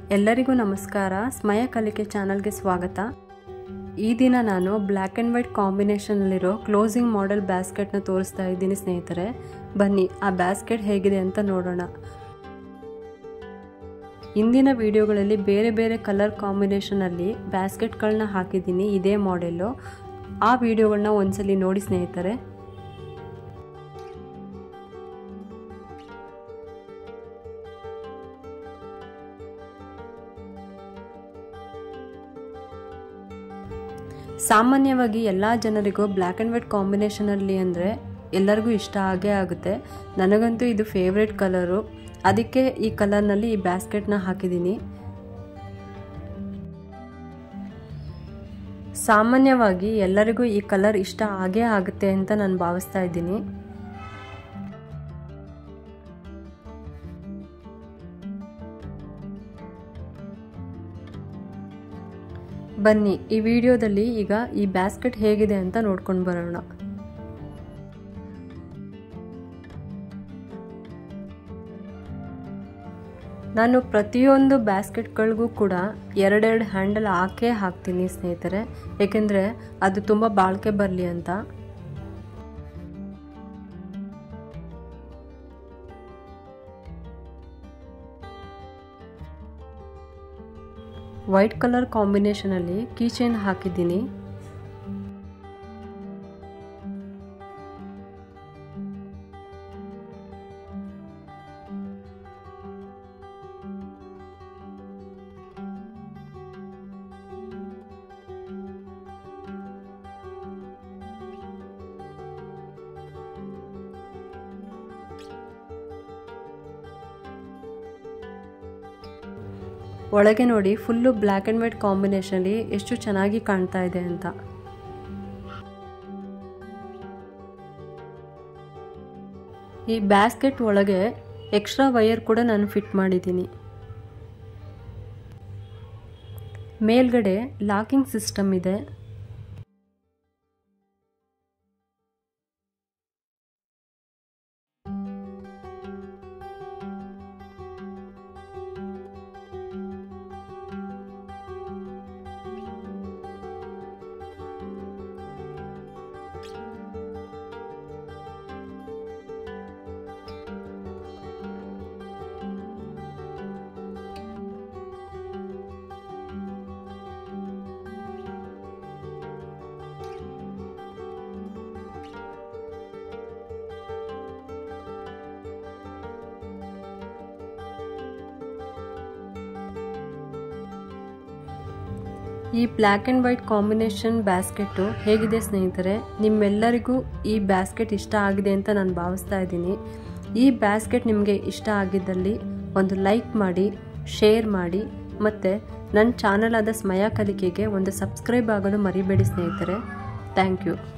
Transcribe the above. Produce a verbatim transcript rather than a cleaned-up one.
ಎಲ್ಲರಿಗೂ ನಮಸ್ಕಾರ. ಸ್ಮಯ ಕಲಿಕೆ ಚಾನಲ್ಗೆ ಸ್ವಾಗತ. ಈ ದಿನ ನಾನು ಬ್ಲ್ಯಾಕ್ ಆ್ಯಂಡ್ ವೈಟ್ ಕಾಂಬಿನೇಷನಲ್ಲಿರೋ ಕ್ಲೋಸಿಂಗ್ ಮಾಡೆಲ್ ಬ್ಯಾಸ್ಕೆಟ್ನ ತೋರಿಸ್ತಾ ಇದ್ದೀನಿ ಸ್ನೇಹಿತರೆ. ಬನ್ನಿ ಆ ಬ್ಯಾಸ್ಕೆಟ್ ಹೇಗಿದೆ ಅಂತ ನೋಡೋಣ. ಇಂದಿನ ವಿಡಿಯೋಗಳಲ್ಲಿ ಬೇರೆ ಬೇರೆ ಕಲರ್ ಕಾಂಬಿನೇಷನಲ್ಲಿ ಬ್ಯಾಸ್ಕೆಟ್ಗಳನ್ನ ಹಾಕಿದ್ದೀನಿ, ಇದೇ ಮಾಡೆಲ್ಲು. ಆ ವಿಡಿಯೋಗಳನ್ನ ಒಂದ್ಸಲಿ ನೋಡಿ ಸ್ನೇಹಿತರೆ. ಸಾಮಾನ್ಯವಾಗಿ ಎಲ್ಲ ಜನರಿಗೂ ಬ್ಲ್ಯಾಕ್ ಆ್ಯಂಡ್ ವೈಟ್ ಕಾಂಬಿನೇಷನಲ್ಲಿ ಅಂದರೆ ಎಲ್ಲರಿಗೂ ಇಷ್ಟ ಆಗೇ ಆಗುತ್ತೆ. ನನಗಂತೂ ಇದು ಫೇವ್ರೆಟ್ ಕಲರು, ಅದಕ್ಕೆ ಈ ಕಲರ್ನಲ್ಲಿ ಈ ಬ್ಯಾಸ್ಕೆಟ್ನ ಹಾಕಿದ್ದೀನಿ. ಸಾಮಾನ್ಯವಾಗಿ ಎಲ್ಲರಿಗೂ ಈ ಕಲರ್ ಇಷ್ಟ ಆಗೇ ಆಗುತ್ತೆ ಅಂತ ನಾನು ಭಾವಿಸ್ತಾ ಇದ್ದೀನಿ. ಬನ್ನಿ ಈ ವಿಡಿಯೋದಲ್ಲಿ ಈಗ ಈ ಬ್ಯಾಸ್ಕೆಟ್ ಹೇಗಿದೆ ಅಂತ ನೋಡ್ಕೊಂಡು ಬರೋಣ. ನಾನು ಪ್ರತಿಯೊಂದು ಬ್ಯಾಸ್ಕೆಟ್ಗಳಿಗೂ ಕೂಡ ಎರಡೆರಡು ಹ್ಯಾಂಡಲ್ ಹಾಕೇ ಹಾಕ್ತೀನಿ ಸ್ನೇಹಿತರೆ, ಏಕೆಂದರೆ ಅದು ತುಂಬ ಬಾಳಿಕೆ ಬರಲಿ ಅಂತ. ವೈಟ್ ಕಲರ್ ಕಾಂಬಿನೇಷನಲ್ಲಿ ಕೀ ಚೈನ್ ಹಾಕಿದ್ದೀನಿ. ಒಳಗೆ ನೋಡಿ ಫುಲ್ಲು ಬ್ಲ್ಯಾಕ್ ಆ್ಯಂಡ್ ವೈಟ್ ಕಾಂಬಿನೇಷನಲ್ಲಿ ಎಷ್ಟು ಚೆನ್ನಾಗಿ ಕಾಣ್ತಾ ಇದೆ ಅಂತ. ಈ ಬ್ಯಾಸ್ಕೆಟ್ ಒಳಗೆ ಎಕ್ಸ್ಟ್ರಾ ವೈರ್ ಕೂಡ ನಾನು ಫಿಟ್ ಮಾಡಿದ್ದೀನಿ. ಮೇಲ್ಗಡೆ ಲಾಕಿಂಗ್ ಸಿಸ್ಟಮ್ ಇದೆ. ಈ black and white combination basket ಹೇಗಿದೆ ಸ್ನೇಹಿತರೆ? ನಿಮ್ಮೆಲ್ಲರಿಗೂ ಈ ಬ್ಯಾಸ್ಕೆಟ್ ಇಷ್ಟ ಆಗಿದೆ ಅಂತ ನಾನು ಭಾವಿಸ್ತಾ ಇದ್ದೀನಿ. ಈ ಬ್ಯಾಸ್ಕೆಟ್ ನಿಮಗೆ ಇಷ್ಟ ಆಗಿದ್ದಲ್ಲಿ ಒಂದು ಲೈಕ್ ಮಾಡಿ, ಶೇರ್ ಮಾಡಿ, ಮತ್ತು ನನ್ನ ಚಾನಲ್ ಆದ ಸ್ಮಯ ಕಲಿಕೆಗೆ ಒಂದು ಸಬ್ಸ್ಕ್ರೈಬ್ ಆಗಲು ಮರಿಬೇಡಿ ಸ್ನೇಹಿತರೆ. Thank you.